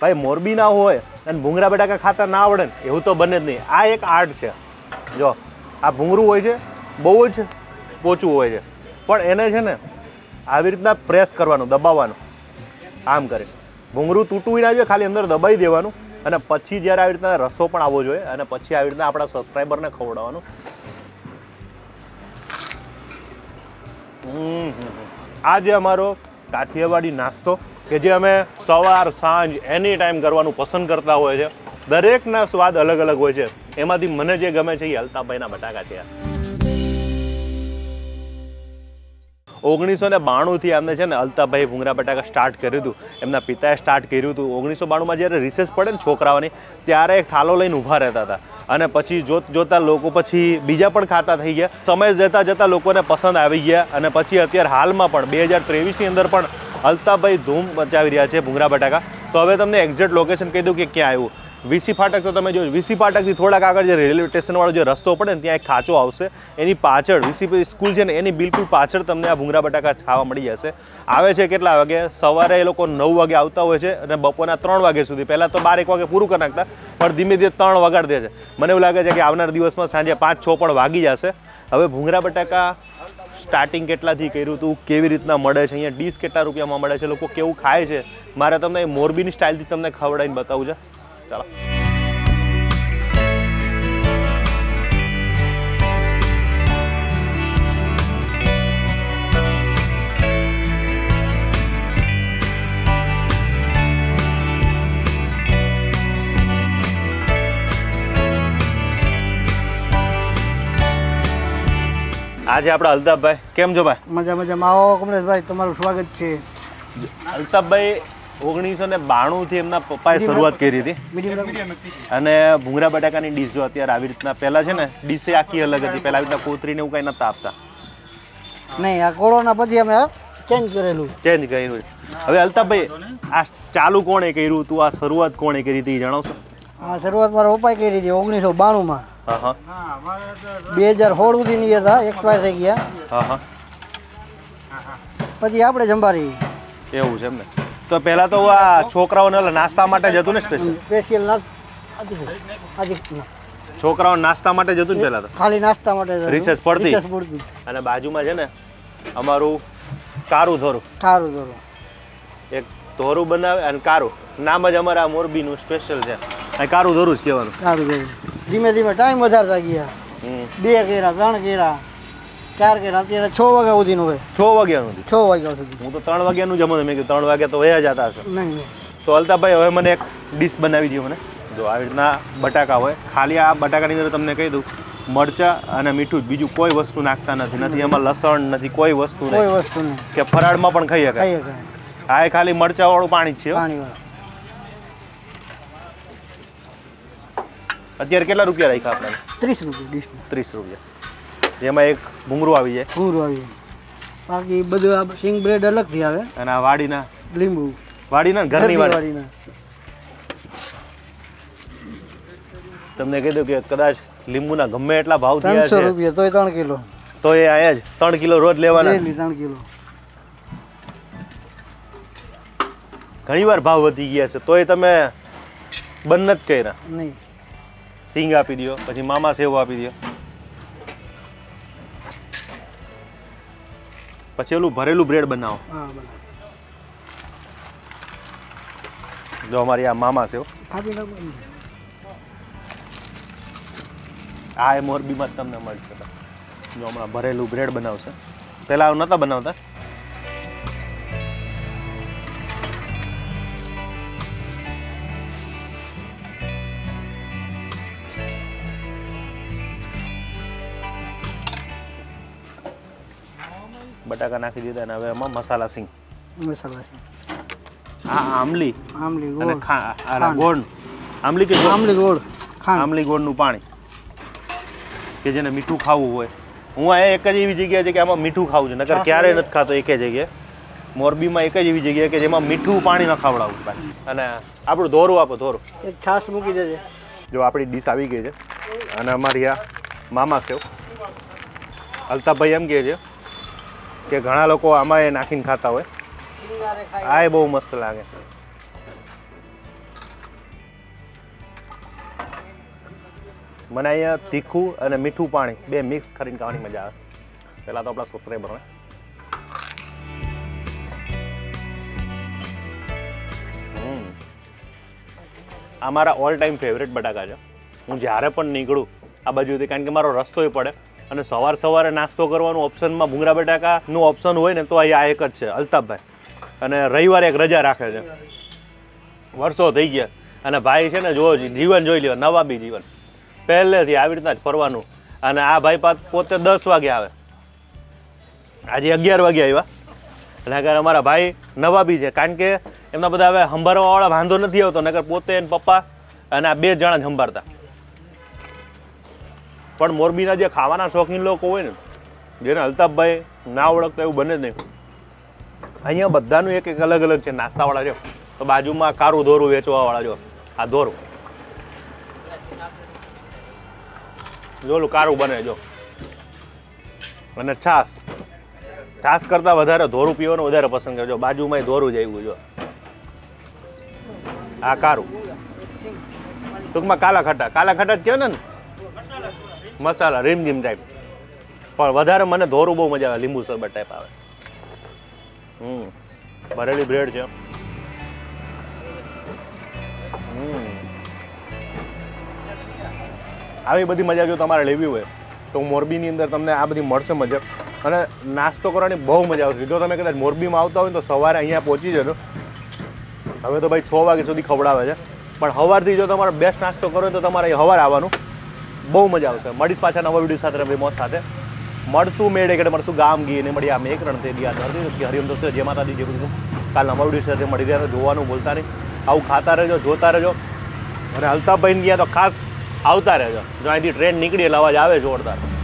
ભાઈ મોરબી ના હોય અને ભૂંગળા બટાકા ખાતા ના આવડે ને એવું તો બને જ નહીં. આ એક આર્ટ છે. જો આ ભૂંગળું હોય છે બહુ જ પોચું હોય છે, પણ એને છે ને આવી રીતના પ્રેસ કરવાનું, દબાવવાનું. આમ કરે ભૂંગળું તૂટવું ના જોઈએ, ખાલી અંદર દબાવી દેવાનું અને પછી જ્યારે આવી રીતના રસો પણ આવવો જોઈએ અને પછી આવી રીતના આપણા સબસ્ક્રાઈબરને ખવડાવવાનું. આ જે અમારો કાઠિયાવાડી નાસ્તો કે જે અમે સવાર સાંજ એની ટાઈમ કરવાનું પસંદ કરતા હોય છે, દરેકના સ્વાદ અલગ અલગ હોય છે. એમાંથી મને જે ગમે છે એ અલ્તાભાઈના બટાકા છે. 1992થી આમને છે ને અલ્તાભાઈ ભૂંગળા બટાકા સ્ટાર્ટ કર્યું હતું. એમના પિતાએ સ્ટાર્ટ કર્યું હતું. 1992માં જ્યારે રિસેસ પડે ને છોકરાઓની, ત્યારે એક થાલો લઈને ઊભા રહેતા હતા અને પછી જોતા લોકો પછી બીજા પણ ખાતા થઈ ગયા. સમય જતાં જતાં લોકોને પસંદ આવી ગયા અને પછી અત્યારે હાલમાં પણ 2023ની અંદર પણ અલ્તાભાઈ ધૂમ મચાવી રહ્યા છે ભૂંગળા બટાકા. તો હવે તમને એક્ઝેક્ટ લોકેશન કહી દઉં કે ક્યાં આવ્યું. વીસી ફાટક તો તમે જો, વીસી ફાટકથી થોડાક આગળ જે રેલવે સ્ટેશનવાળો જે રસ્તો પડે ને ત્યાં એક ખાંચો આવશે, એની પાછળ વીસી સ્કૂલ છે ને એની બિલકુલ પાછળ તમને આ ભૂંગળા બટાકા ખાવા મળી જશે. આવે છે કેટલા વાગે? સવારે એ લોકો 9 વાગે આવતા હોય છે અને બપોરના 3 વાગ્યા સુધી. પહેલાં તો 12-1 વાગે પૂરું કરી નાખતા, પણ ધીમે ધીમે 3 વગાડી દે છે. મને એવું લાગે છે કે આવનાર દિવસમાં સાંજે 5-6 પણ વાગી જશે. હવે ભૂંગળા બટાકા સ્ટાર્ટિંગ કેટલાથી કર્યું હતું, કેવી રીતના મળે છે, અહીંયા ડીશ કેટલા રૂપિયામાં મળે છે, લોકો કેવું ખાય છે, મારે તમને મોરબીની સ્ટાઇલથી તમને ખવડાવીને બતાવું છે. ચાલો. આજે આપણા અલ્તાફભાઈ, કેમ છો ભાઈ? મજામાં. આવો કમલેશભાઈ, તમારું સ્વાગત છે. અલ્તાફભાઈ 1992થી એમના પપ્પાએ શરૂઆત કરી હતી અને ભૂંગળા બટાકાની ડીશ જો અત્યારે આવી રીતના, પહેલા છે ને ડીશે આખી અલગ હતી, પહેલા આવી રીતના કોતરીને એવું કઈ નતા આપતા. નહીં, આ કોરોના પછી અમે ચેન્જ કર્યું. હવે અલ્તાફભાઈ, આ ચાલુ કોણે કર્યું હતું, આ શરૂઆત કોણે કરી હતી જણાવશો? આ શરૂઆત મારા પપ્પાએ કરી હતી 1992માં. 2016 સુધીની હતા, એક્સપાયર થઈ ગયા. પછી આપણે જંભારી. એવું છે એમ ને? તો પહેલા તો આ છોકરાઓને નાસ્તા માટે જ હતું ને? સ્પેશિયલ છોકરાઓ નાસ્તા માટે જ હતું ને પહેલા તો? ખાલી નાસ્તા માટે રિસેસ પડતી. અને બાજુમાં છે ને અમારું કારું ધોરું. એક ધોરું બનાવે અને કારું, નામ જ અમારા મોરબીનું સ્પેશિયલ છે. કારું ધોરું જ કહેવાનું. ધીમે ધીમે ટાઈમ વધારતા ગયા. 2 કર્યા, 3 કર્યા, 4 કર્યા, અત્યારે 6 વાગ્યા સુધીનું હોય. 6 વાગ્યાનું? 6 વાગ્યા સુધી. હું તો 3 વાગ્યાનું જમવાનું, મેં કીધું 3 વાગ્યા તો વયા જતા હશે. નહીં. તો અલ્તાફભાઈ હવે મને એક ડિશ બનાવી દો મને. જો આવી રીતના બટાકા હોય, ખાલી આ બટાકાની અંદર તમને કહી દઉં, મરચાં અને મીઠું, બીજું કોઈ વસ્તુ નાખતા નથી. એમાં લસણ નથી, કોઈ વસ્તુ નહીં કે ફરાળમાં પણ ખાઈ શકાય. હા, એ ખાલી મરચાંવાળું પાણી જ છે. અત્યારે કેટલા રૂપિયા રાખ્યા આપણે? 30 રૂપિયા. 30 રૂપિયા. જેમાં એક ભૂંગળું આવી જાય. બાકી બધું આ સિંગ બ્રેડ અલગથી આવે અને આ વાડીના લીંબુ, વાડીના ઘરની વાડીના. તમને કહી દઉં કે કદાચ લીંબુના ગમે એટલા ભાવ થયા છે, 300 રૂપિયા તોય 3 કિલો. તો એ આયા જ 3 કિલો રોજ લેવાના. 3 કિલો. ઘણી વાર ભાવ વધી ગયા છે તોય તમે બંધ નથી કર્યા. નહીં. સિંગ આપી દો, પછી મામા સેવ આપી દો, પછી ઓલું ભરેલું બ્રેડ બનાવો. જો અમારી આ મામા સેવ, આ એ મોરબીમાં જ તમને મળશે. જો હમણાં ભરેલું બ્રેડ બનાવશે, પહેલા નહોતા બનાવતા. બટાકા નાખી દીધા અને હવે એમાં મસાલા સિંગ. આ આમલી અને ગોળ, આમલી કે આમલી ગોળનું પાણી કે જેને મીઠું ખાવું હોય. હું આ એક જ એવી જગ્યા છે કે આમાં મીઠું ખાવું છે, નકર ક્યારેય નથી ખાતો. એક જગ્યાએ મોરબીમાં એક જ એવી જગ્યાએ કે જેમાં મીઠું પાણી ન ખવડાવવું. અને આપણું ધોરું આપો, ધોરું. એક છાશ મૂકી દેજે. જો આપણી ડીશ આવી ગઈ છે અને અમારી આ મામા સેવ. અલ્તાફભાઈ એમ કહે છે કે ઘણા લોકો આમાં એ નાખીને ખાતા હોય. આ એ બહુ મસ્ત લાગે. મને અહીંયા તીખું અને મીઠું પાણી બે મિક્સ કરીને ખાવાની મજા આવે. પહેલાં તો આપણા સબસ્ક્રાઈબરને આ મારા ઓલ ટાઈમ ફેવરેટ બટાકા છે. હું જ્યારે પણ નીકળું આ બાજુથી, કારણ કે મારો રસ્તોય પડે અને સવારે નાસ્તો કરવાનું ઓપ્શનમાં ભૂંગળા બટાકાનું ઓપ્શન હોય ને તો અહીંયા એક જ છે, અલ્તાફભાઈ. અને રવિવારે એક રજા રાખે છે. વર્ષો થઈ ગયા અને ભાઈ છે ને જો જીવન જોઈ લ્યો, નવાબી જીવન પહેલેથી આવી રીતના જ ફરવાનું. અને આ ભાઈ પોતે 10 વાગે આવે, આજે 11 વાગે આવ્યા. એટલે કે અમારા ભાઈ નવાબી છે, કારણ કે એમના બધા હવે સંભાળવાવાળા વાંધો નથી આવતો, નકર પોતે એને પપ્પા અને આ 2 જણા જ સંભાળતા. પણ મોરબીના જે ખાવાના શોખીન લોકો હોય ને, જેને અલ્તાફભાઈ ના ઓળખતા એવું બને જ નહીં. અહીંયા બધાનું એક અલગ અલગ છે. નાસ્તાવાળા છે તો બાજુમાં કારું ધોરું વેચવાવાળા, જો આ ધોરું, જોલું કારું બને જો. અને છાસ કરતાં વધારે ધોરું પીવાનું વધારે પસંદ કરજો. બાજુમાં ધોરું જ આવ્યું જો, આ કારું, ટૂંકમાં કાલા ખટા જ કહેવાય ને, મસાલા રીમઝીમ ટાઈપ. પણ વધારે મને ધોરું બહુ મજા આવે, લીંબુ શરબત ટાઈપ આવે. ભરેલી બ્રેડ છે. આવી બધી મજા જો તમારે લેવી હોય તો મોરબીની અંદર તમને આ બધી મળશે મજા. અને નાસ્તો કરવાની બહુ મજા આવશે. જો તમે કદાચ મોરબીમાં આવતા હોય તો સવારે અહીંયા પહોંચી જજો. હવે તો ભાઈ 6 વાગ્યા સુધી ખવડાવે છે, પણ સવારથી જો તમારે બેસ્ટ નાસ્તો કરો તો તમારે સવારે આવવાનું, બહુ મજા આવશે. મળીશ પાછા નવા વિડીયો સાથે, રવિ મોત સાથે મળશું. મેળે કે મળશું ગામ ગી ને મળી આમ એક રણ થઈ ગયા ધરતી હરિયમ દોસ્તો જય માતાજી જે બધું. કાલ નવા વિડીયો સાથે મળી રહ્યા, જોવાનું ભૂલતા નહીં. આવું ખાતા રહેજો, જોતા રહેજો. અને અલ્તાફભાઈને ગયા તો ખાસ આવતા રહેજો. જો અહીંથી ટ્રેન નીકળી એટલે અવાજ આવે જોરદાર.